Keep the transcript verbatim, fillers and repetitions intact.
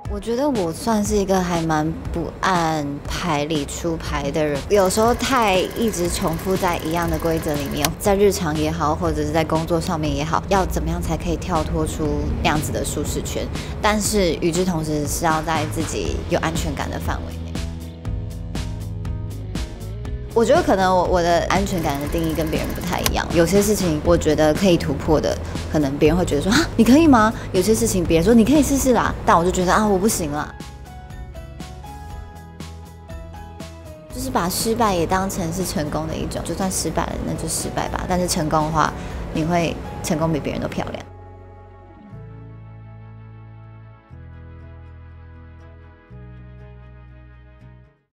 我觉得我算是一个还蛮不按牌理出牌的人，有时候太一直重复在一样的规则里面，在日常也好，或者是在工作上面也好，要怎么样才可以跳脱出那样子的舒适圈？但是与之同时是要在自己有安全感的范围内。我觉得可能我我的安全感的定义跟别人不太一样，有些事情我觉得可以突破的，可能别人会觉得说啊你可以吗？有些事情别人说你可以试试啦，但我就觉得啊我不行啦。就是把失败也当成是成功的一种，就算失败了那就失败吧，但是成功的话，你会成功比别人都漂亮。